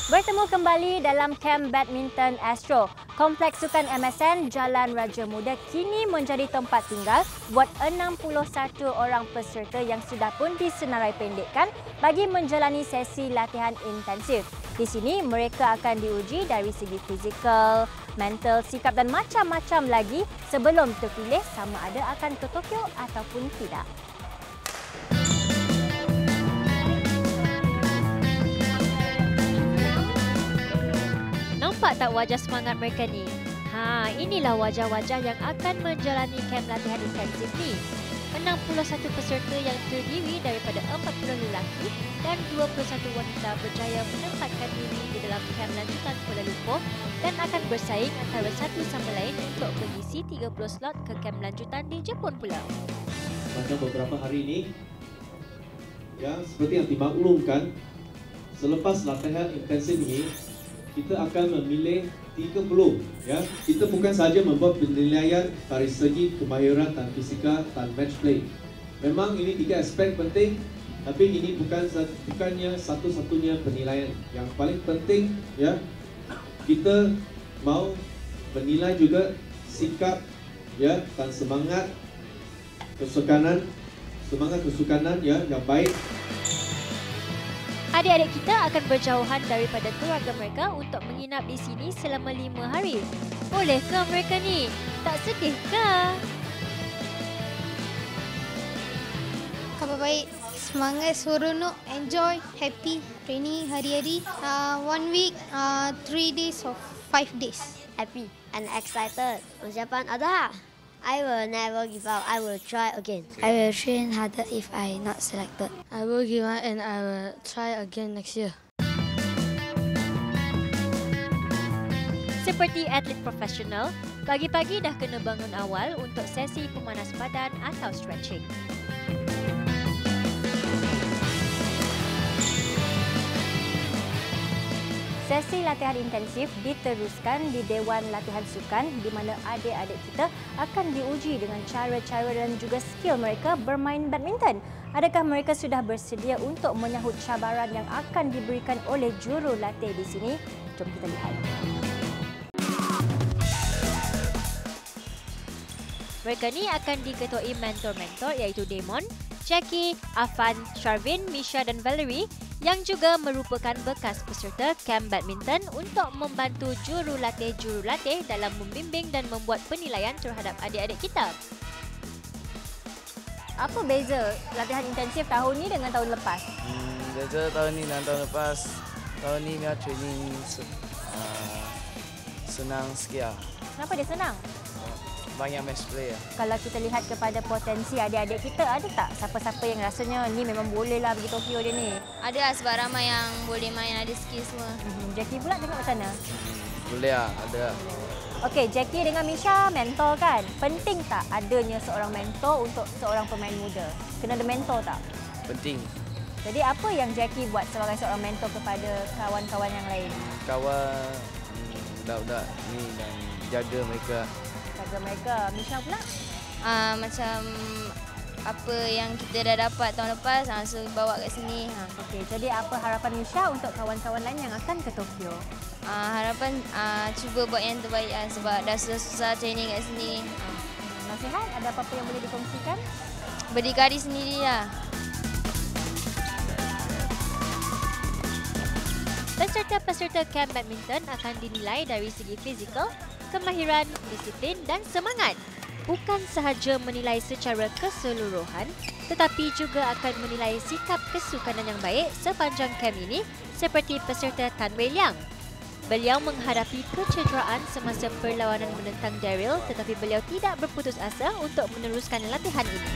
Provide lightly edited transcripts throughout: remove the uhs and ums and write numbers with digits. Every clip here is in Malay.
Bertemu kembali dalam Kem Badminton Astro. Kompleks Sukan MSN Jalan Raja Muda kini menjadi tempat tinggal buat 61 orang peserta yang sudah pun disenarai pendekkan bagi menjalani sesi latihan intensif. Di sini mereka akan diuji dari segi fizikal, mental, sikap dan macam-macam lagi sebelum terpilih sama ada akan ke Tokyo ataupun tidak. Nampak tak wajah semangat mereka ni? Inilah wajah-wajah yang akan menjalani kem latihan intensif ni. 61 peserta yang terdiri daripada 40 lelaki dan 21 wanita berjaya menempatkan diri di dalam kem lanjutan Kuala Lumpur dan akan bersaing antara satu sama lain untuk mengisi 30 slot ke kem lanjutan di Jepun pula. Pada beberapa hari ini, seperti yang dimaklumkan, selepas latihan intensif ini, kita akan memilih 30. Kita bukan saja membuat penilaian dari segi kemahiran dan fizikal dan match play. Memang ini 3 aspek penting, tapi ini bukannya satu-satunya penilaian. Yang paling penting, kita mau menilai juga sikap, dan semangat kesukanan yang baik. Adik-adik kita akan berjauhan daripada keluarga mereka untuk menginap di sini selama 5 hari. Bolehkah mereka ni? Tak sedihkah? Khabar baik, semangat, seronok, enjoy, happy, training hari-hari. 1 week, 3 days or 5 days. Happy and excited. Persiapan ada. I will never give up. I will try again. I will train harder if I not selected. I will give up and I will try again next year. Seperti atlet profesional, pagi-pagi dah kena bangun awal untuk sesi pemanas badan atau stretching. Sesi latihan intensif diteruskan di Dewan Latihan Sukan di mana adik-adik kita akan diuji dengan cara-cara dan juga skill mereka bermain badminton. Adakah mereka sudah bersedia untuk menyahut cabaran yang akan diberikan oleh jurulatih di sini? Jom kita lihat. Mereka ni akan diketuai mentor-mentor iaitu Damon, Jackie, Afan, Sharvin, Misha dan Valerie yang juga merupakan bekas peserta kem badminton untuk membantu jurulatih dalam membimbing dan membuat penilaian terhadap adik-adik kita. Apa beza latihan intensif tahun ni dengan tahun lepas? Beza tahun ni dan tahun lepas, tahun ni punya training senang sikit lah. Kenapa dia senang? Banyak match play lah. Kalau kita lihat kepada potensi adik-adik kita, ada tak siapa-siapa yang rasanya ni memang boleh lah pergi Tokyo dia ni? Ada lah sebab ramai yang boleh main, ada skill semua. Jackie pula tengok macam mana? Boleh lah, ada lah. Okey, Jackie dengan Misha mentor kan? Penting tak adanya seorang mentor untuk seorang pemain muda? Kena ada mentor tak? Penting. Jadi apa yang Jackie buat sebagai seorang mentor kepada kawan-kawan yang lain? Kawan budak-budak ni dan jaga mereka. Jaga mereka. Misha pula? Macam apa yang kita dah dapat tahun lepas, so bawa kat sini. Okey, jadi apa harapan Misha untuk kawan-kawan lain yang akan ke Tokyo? Harapan cuba buat yang terbaik lah, sebab dah susah-susah training kat sini. Nasihat, ada apa-apa yang boleh dikongsikan? Berdikari sendiri lah. Peserta-peserta kem badminton akan dinilai dari segi fizikal, kemahiran, disiplin dan semangat. Bukan sahaja menilai secara keseluruhan, tetapi juga akan menilai sikap kesukanan yang baik sepanjang kem ini seperti peserta Tan Wei Liang. Beliau menghadapi kecederaan semasa perlawanan menentang Daryl tetapi beliau tidak berputus asa untuk meneruskan latihan ini.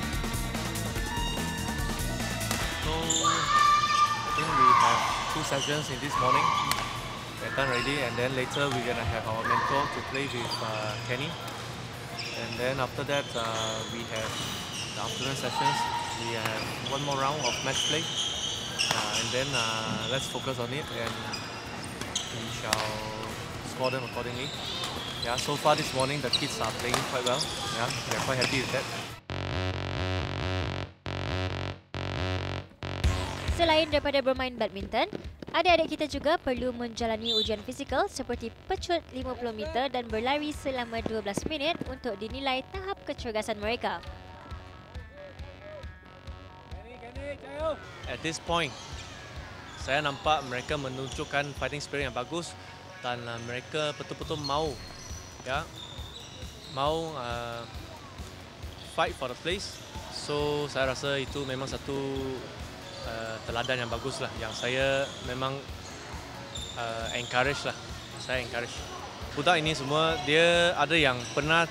So, I think we have 2 sessions in this morning. We're done already, and then later we're gonna have our mentor to play with Kenny. And then after that, we have the afternoon sessions. We have one more round of match play, and then let's focus on it, and we shall score them accordingly. So far this morning the kids are playing quite well. They're quite happy with that. Selain daripada bermain badminton, Adik-adik kita juga perlu menjalani ujian fizikal seperti pecut 50 meter dan berlari selama 12 minit untuk dinilai tahap kecergasan mereka. At this point, saya nampak mereka menunjukkan fighting spirit yang bagus dan mereka betul-betul mau fight for the place. So saya rasa itu memang satu teladan yang bagus lah, yang saya memang encourage lah. Saya encourage budak ini semua. Dia ada yang pernah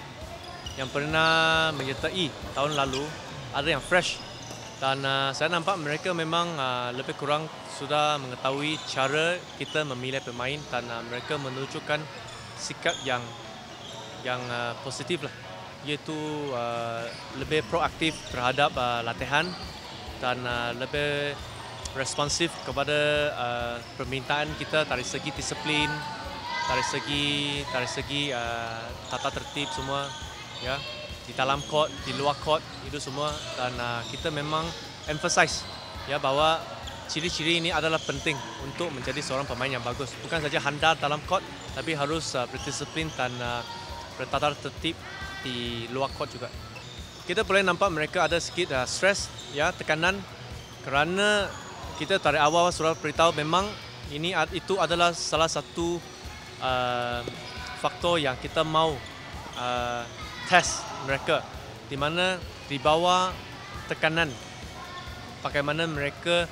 menyertai tahun lalu, ada yang fresh, dan saya nampak mereka memang lebih kurang sudah mengetahui cara kita memilih pemain, dan mereka menunjukkan sikap yang positif lah, iaitu lebih proaktif terhadap latihan dan lebih responsif kepada permintaan kita dari segi disiplin, dari segi tata tertib semua, ya, di dalam court, di luar court, itu semua. Dan kita memang emphasize ya bahwa ciri-ciri ini adalah penting untuk menjadi seorang pemain yang bagus. Bukan saja handal dalam court, tapi harus berdisiplin dan bertata tertib di luar court juga. Kita boleh nampak mereka ada sedikit stres, ya, tekanan, kerana kita dari awal sudah beritahu memang itu adalah salah satu faktor yang kita mau test mereka, di mana di bawah tekanan bagaimana mereka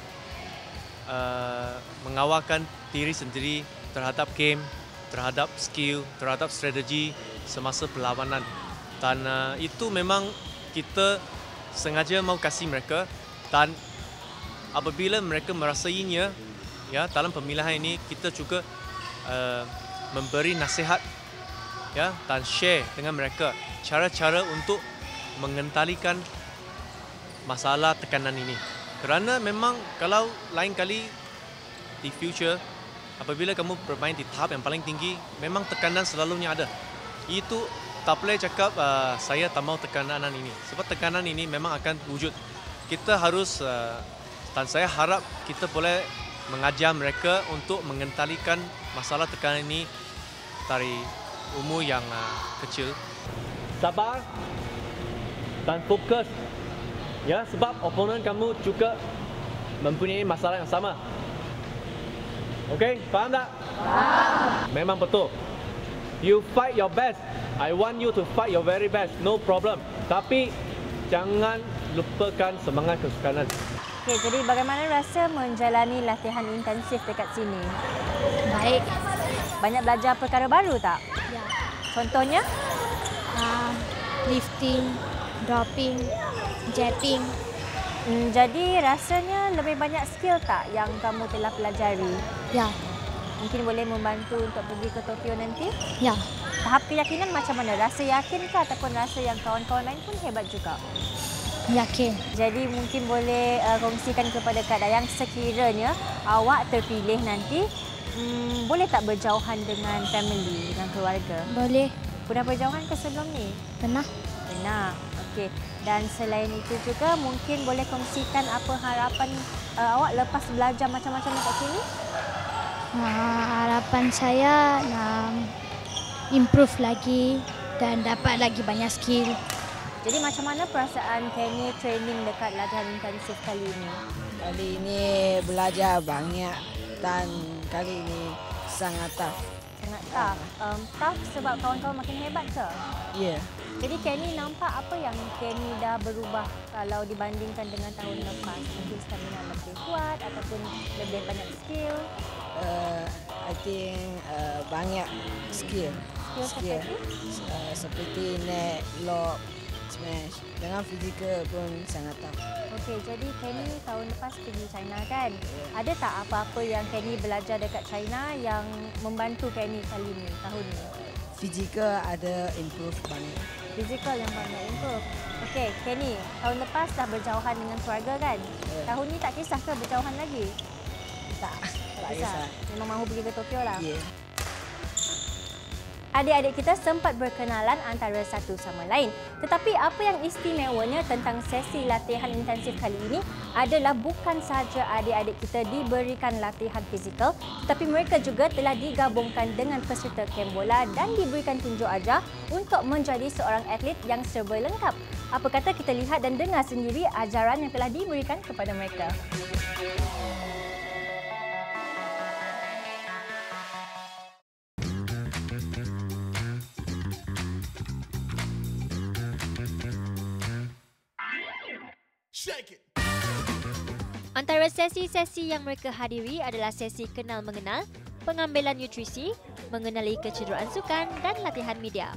mengawalkan diri sendiri terhadap game, terhadap skill, terhadap strategi semasa perlawanan. Dan itu memang kita sengaja mau kasih mereka, dan apabila mereka merasainya, ya, dalam pemilihan ini kita juga memberi nasihat, ya, dan share dengan mereka cara-cara untuk mengendalikan masalah tekanan ini. Kerana memang kalau lain kali di future apabila kamu bermain di tahap yang paling tinggi, memang tekanan selalunya ada. Itu tak boleh cakap saya tak mau tekanan ini, sebab tekanan ini memang akan wujud. Kita harus dan saya harap kita boleh mengajar mereka untuk mengendalikan masalah tekanan ini dari umur yang kecil. Sabar dan fokus, ya, sebab oponen kamu juga mempunyai masalah yang sama. Okey, faham tak? Faham. Memang betul. You fight your best. I want you to fight your very best. No problem. Tapi jangan lupakan semangat kesukaran. Okey, jadi bagaimana rasa menjalani latihan intensif dekat sini? Baik. Banyak belajar perkara baru tak? Ya. Contohnya? Lifting, dropping, jetting. Jadi rasanya lebih banyak skill tak yang kamu telah pelajari? Ya. Mungkin boleh membantu untuk pergi ke Tokyo nanti? Ya. Tahap keyakinan macam mana? Rasa yakin ke ataupun rasa yang kawan-kawan lain pun hebat juga? Yakin. Jadi mungkin boleh kongsikan kepada Kak Dayang, sekiranya awak terpilih nanti, boleh tak berjauhan dengan family, dengan keluarga? Boleh. Pernah berjauhan ke sebelum ni? Pernah. Pernah. Okey. Dan selain itu juga mungkin boleh kongsikan apa harapan awak lepas belajar macam-macam dekat sini? Harapan saya nak improve lagi dan dapat lagi banyak skill. Jadi macam mana perasaan Kenny training dekat latihan intensif kali ini? Kali ini belajar banyak dan kali ini sangat tough. Sangat tough. Tough sebab kawan-kawan makin hebat ke? Ya. Yeah. Jadi Kenny nampak apa yang Kenny dah berubah kalau dibandingkan dengan tahun lepas? Mungkin stamina lebih kuat ataupun lebih banyak skill? I think banyak skill. Skill seperti net, lock, smash. Dengan fizikal pun sangat tough. Okey, jadi Kenny tahun lepas pergi China kan? Ada tak apa-apa yang Kenny belajar dekat China yang membantu Kenny kali ni, tahun ni? Fizikal ada improve banyak. Fizikal yang banyak improve. Okey, Kenny, tahun lepas dah berjauhan dengan keluarga kan? Tahun ni tak kisah ke berjauhan lagi? Tak kisah. Memang mahu pergi ke Tokyo lah. Yeah. Adik-adik kita sempat berkenalan antara satu sama lain. Tetapi apa yang istimewanya tentang sesi latihan intensif kali ini adalah bukan sahaja adik-adik kita diberikan latihan fizikal, tetapi mereka juga telah digabungkan dengan peserta kem bola dan diberikan tunjuk ajar untuk menjadi seorang atlet yang serba lengkap. Apa kata kita lihat dan dengar sendiri ajaran yang telah diberikan kepada mereka. Antara sesi-sesi yang mereka hadiri adalah sesi kenal mengenal, pengambilan nutrisi, mengenali kecederaan sukan dan latihan media.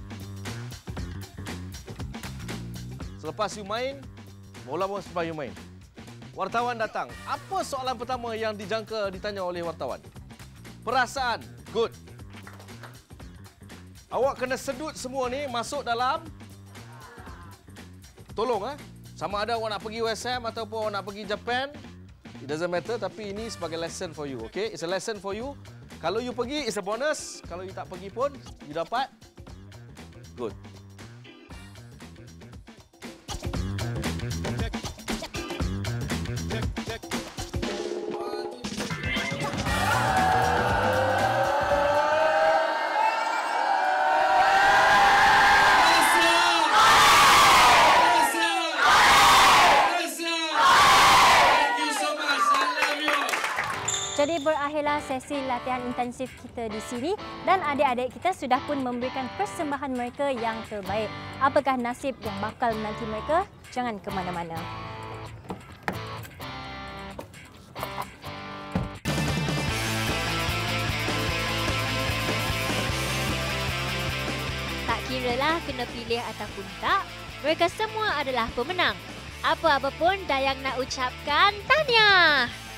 Selepas you main, bola pun selepas you main. Wartawan datang. Apa soalan pertama yang dijangka ditanya oleh wartawan? Perasaan. Good. Awak kena sedut semua ni masuk dalam... Tolong, sama ada awak nak pergi USM ataupun awak nak pergi Japan, it doesn't matter, tapi ini sebagai lesson for you, okay? It's a lesson for you. Kalau you pergi, it's a bonus. Kalau you tak pergi pun, you dapat. Good. Jadi berakhirlah sesi latihan intensif kita di sini dan adik-adik kita sudah pun memberikan persembahan mereka yang terbaik. Apakah nasib yang bakal menanti mereka? Jangan ke mana-mana. Tak kiralah kena pilih ataupun tak, mereka semua adalah pemenang. Apa-apa pun Dayang nak ucapkan tahniah.